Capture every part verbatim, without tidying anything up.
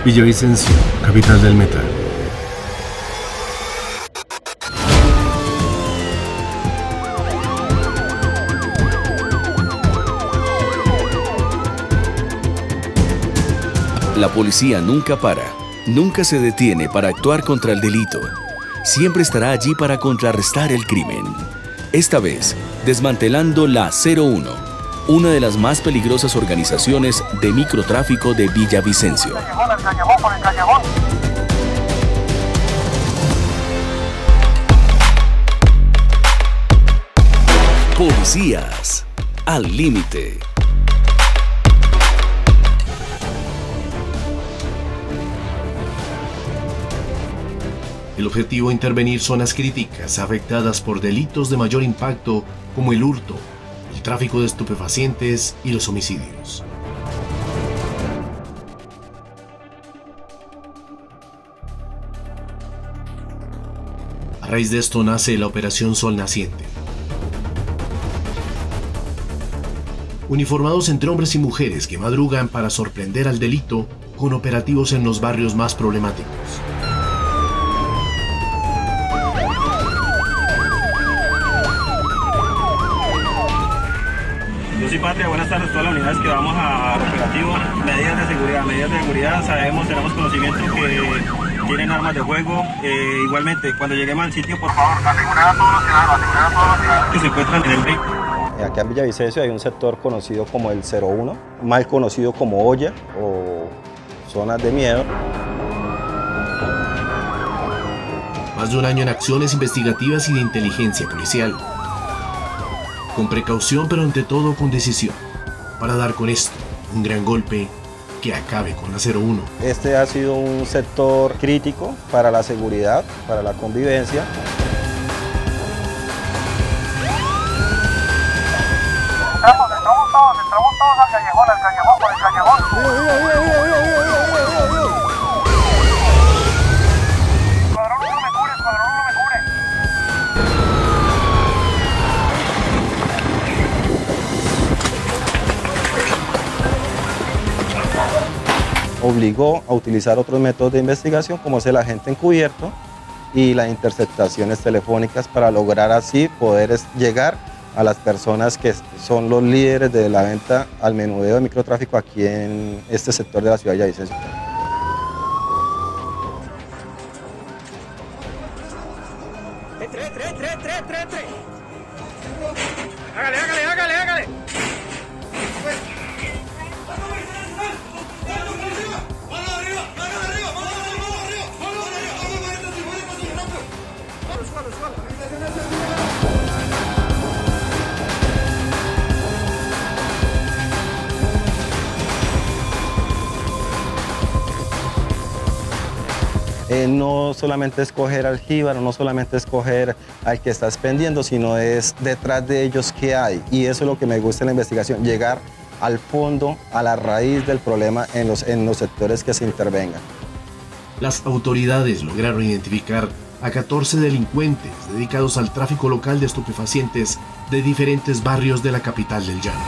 Villavicencio, capital del Meta. La policía nunca para, nunca se detiene para actuar contra el delito. Siempre estará allí para contrarrestar el crimen. Esta vez, desmantelando la cero uno, una de las más peligrosas organizaciones de microtráfico de Villavicencio. Policías al límite. El objetivo es intervenir zonas críticas afectadas por delitos de mayor impacto como el hurto, el tráfico de estupefacientes y los homicidios. A raíz de esto nace la Operación Sol Naciente. Uniformados entre hombres y mujeres que madrugan para sorprender al delito con operativos en los barrios más problemáticos. Yo soy Patria, buenas tardes a todas las unidades que vamos al operativo. Medidas de seguridad, medidas de seguridad, sabemos, tenemos conocimiento que tienen armas de fuego. Eh, igualmente, cuando lleguemos al sitio, por favor, asegurar a todos los ciudadanos, asegurar a todos los ciudadanos que se encuentran en el vehículo. Aquí en Villavicencio hay un sector conocido como el cero uno, mal conocido como olla o zonas de miedo. Más de un año en acciones investigativas y de inteligencia policial. Con precaución, pero ante todo con decisión, para dar con esto un gran golpe que acabe con la cero uno. Este ha sido un sector crítico para la seguridad, para la convivencia. Entramos, entramos todos, entramos todos al callejón, al callejón, por el callejón. Escuadrón uno me cubre, escuadrón uno me cubre. Obligó a utilizar otros métodos de investigación como es el agente encubierto y las interceptaciones telefónicas para lograr así poder llegar a las personas que son los líderes de la venta al menudeo de microtráfico aquí en este sector de la ciudad de Villavicencio. Entre, entre, entre, entre, entre, entre. Hágale, hágale, hágale, hágale. Eh, no solamente escoger al jíbaro, no solamente escoger al que está expendiendo, sino es detrás de ellos qué hay. Y eso es lo que me gusta en la investigación, llegar al fondo, a la raíz del problema en los, en los sectores que se intervengan. Las autoridades lograron identificar a catorce delincuentes dedicados al tráfico local de estupefacientes de diferentes barrios de la capital del Llano.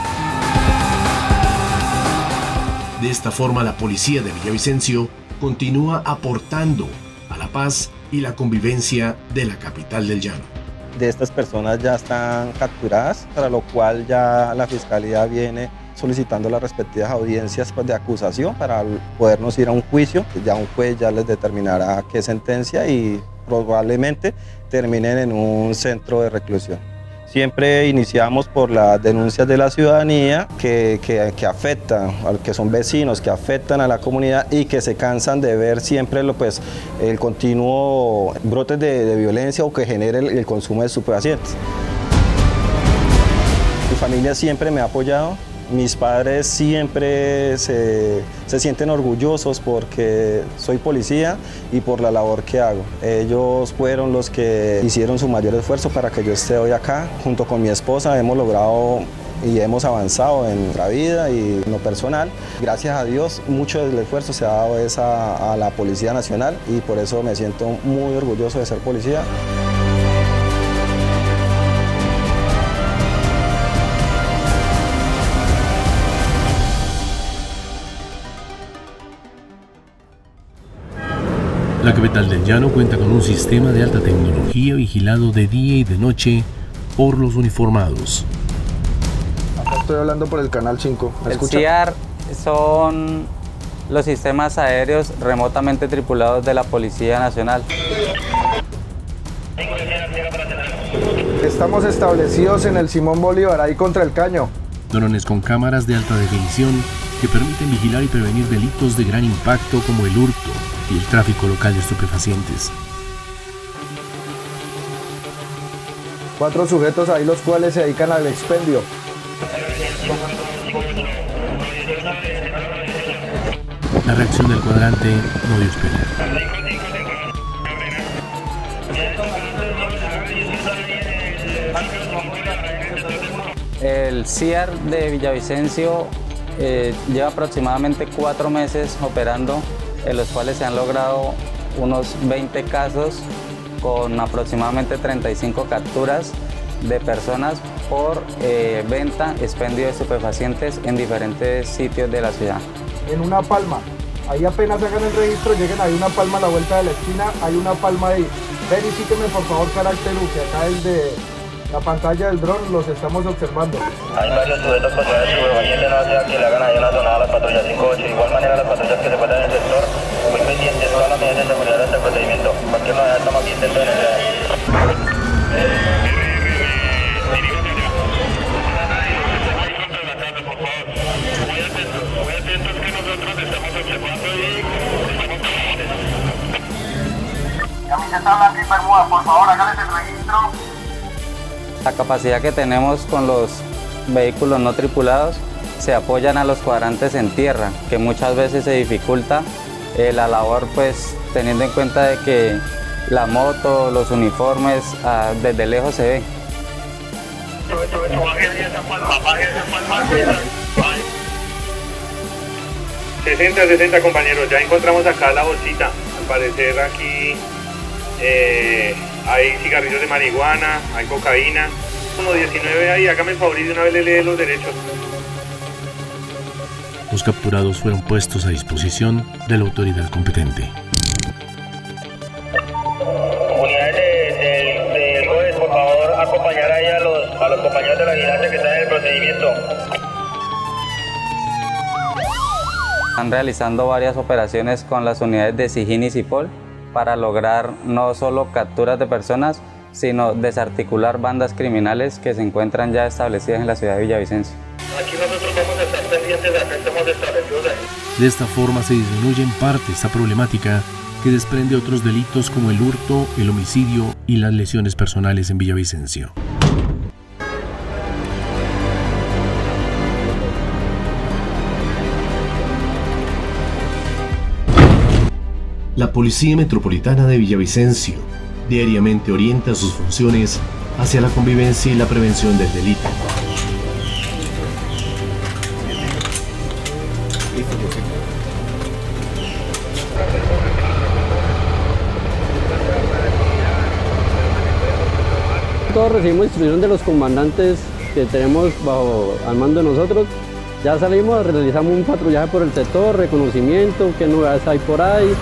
De esta forma, la policía de Villavicencio continúa aportando a la paz y la convivencia de la capital del Llano. De estas personas ya están capturadas, para lo cual ya la Fiscalía viene solicitando las respectivas audiencias de acusación para podernos ir a un juicio. Ya un juez ya les determinará qué sentencia y probablemente terminen en un centro de reclusión. Siempre iniciamos por las denuncias de la ciudadanía que, que, que afectan, que son vecinos, que afectan a la comunidad y que se cansan de ver siempre lo, pues, el continuo brotes de, de violencia o que genere el, el consumo de estupefacientes. Mi familia siempre me ha apoyado. Mis padres siempre se, se sienten orgullosos porque soy policía y por la labor que hago. Ellos fueron los que hicieron su mayor esfuerzo para que yo esté hoy acá. Junto con mi esposa hemos logrado y hemos avanzado en la vida y en lo personal. Gracias a Dios, mucho del esfuerzo se ha dado es a, a la Policía Nacional y por eso me siento muy orgulloso de ser policía. La capital del llano cuenta con un sistema de alta tecnología vigilado de día y de noche por los uniformados. Estoy hablando por el canal cinco. ¿Me escucha? El C I A R son los sistemas aéreos remotamente tripulados de la Policía Nacional. Estamos establecidos en el Simón Bolívar, ahí contra el Caño. Drones con cámaras de alta definición que permiten vigilar y prevenir delitos de gran impacto como el hurto y el tráfico local de estupefacientes. Cuatro sujetos ahí los cuales se dedican al expendio. La reacción del cuadrante no dio espera. El C I A R de Villavicencio eh, lleva aproximadamente cuatro meses operando, en los cuales se han logrado unos veinte casos con aproximadamente treinta y cinco capturas de personas por eh, venta, expendio de estupefacientes en diferentes sitios de la ciudad. En Una Palma, ahí apenas hagan el registro, lleguen ahí Una Palma a la vuelta de la esquina, hay una palma ahí. Verifíqueme por favor carácter U, que acá desde la pantalla del dron los estamos observando. Hay varios sujetos con ciudades estupefacientes, no sea que le hagan ahí una zonada a las patrullas cinco ocho. De igual manera las patrullas que se encuentran en el sector, muy pendientes de todas las medidas de seguridad de este procedimiento. Cualquier novedad estamos aquí atentos en el día. Camiseta blanca y bermuda, por favor, háganles el registro. La capacidad que tenemos con los vehículos no tripulados se apoyan a los cuadrantes en tierra, que muchas veces se dificulta eh, la labor, pues teniendo en cuenta de que la moto, los uniformes, ah, desde lejos se ve. sesenta, sesenta compañeros, ya encontramos acá la bolsita. Al parecer aquí eh, hay cigarrillos de marihuana, hay cocaína. Uno diecinueve ahí, hágame el favor y de una vez le lee los derechos. Los capturados fueron puestos a disposición de la autoridad competente. Unidades del de, de, de GOES, por favor, acompañar ahí a los, a los compañeros de la vigilancia que están en el procedimiento. Están realizando varias operaciones con las unidades de SIGIN y CIPOL para lograr no solo capturas de personas, sino desarticular bandas criminales que se encuentran ya establecidas en la ciudad de Villavicencio. Aquí nosotros vamos a estar pendientes de acá, estamos establecidos ahí. De esta forma se disminuye en parte esta problemática que desprende otros delitos como el hurto, el homicidio y las lesiones personales en Villavicencio. La Policía Metropolitana de Villavicencio diariamente orienta sus funciones hacia la convivencia y la prevención del delito. Todos recibimos instrucción de los comandantes que tenemos bajo al mando de nosotros. Ya salimos, realizamos un patrullaje por el sector, reconocimiento, qué novedades hay por ahí.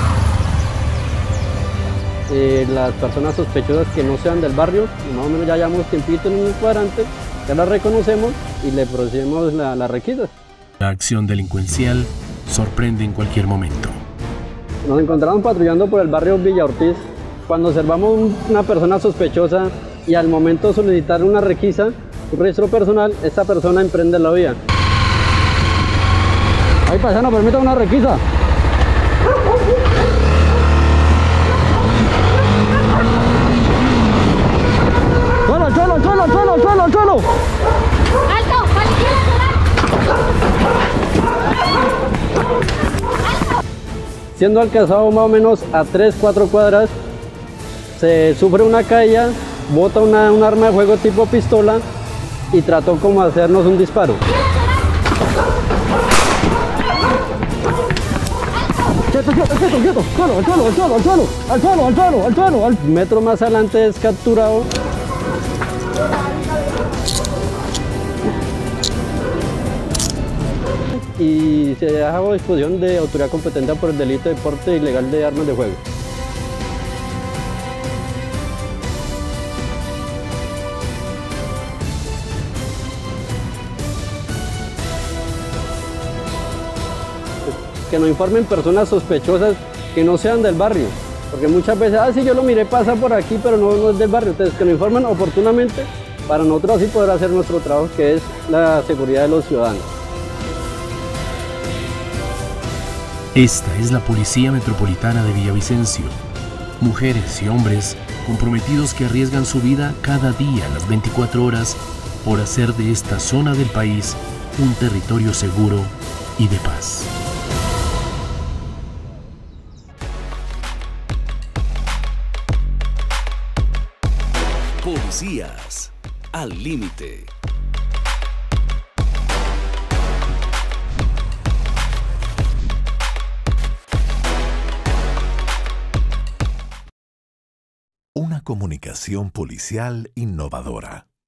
Eh, las personas sospechosas que no sean del barrio, más o menos ya llevamos tiempito en un cuadrante, ya las reconocemos y le procedemos la, la requisa. La acción delincuencial sorprende en cualquier momento. Nos encontramos patrullando por el barrio Villa Ortiz cuando observamos un, una persona sospechosa y al momento de solicitar una requisa, un registro personal, esta persona emprende la vía. Ahí paisano, permita una requisa. ¡Suelo, suelo, suelo, suelo, suelo, suelo! ¡Alto! ¡Policía Nacional! Siendo alcanzado más o menos a tres cuatro cuadras, se sufre una caída, bota una, un arma de fuego tipo pistola y trató como hacernos un disparo. ¡Quieto, quieto, quieto, quieto! ¡Suelo, al suelo, al suelo, al suelo! ¡Al suelo, al suelo, al suelo! Al metro más adelante es capturado. Y se deja a disposición de autoridad competente por el delito de porte ilegal de armas de fuego. que nos informen personas sospechosas que no sean del barrio, porque muchas veces, ah, sí, yo lo miré pasar por aquí, pero no, no es del barrio, entonces que nos informen oportunamente para nosotros así poder hacer nuestro trabajo, que es la seguridad de los ciudadanos. Esta es la Policía Metropolitana de Villavicencio. Mujeres y hombres comprometidos que arriesgan su vida cada día a las veinticuatro horas por hacer de esta zona del país un territorio seguro y de paz. Policías al límite. Una comunicación policial innovadora.